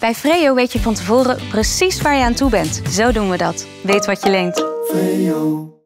Bij Freo weet je van tevoren precies waar je aan toe bent. Zo doen we dat. Weet wat je leent. Freo.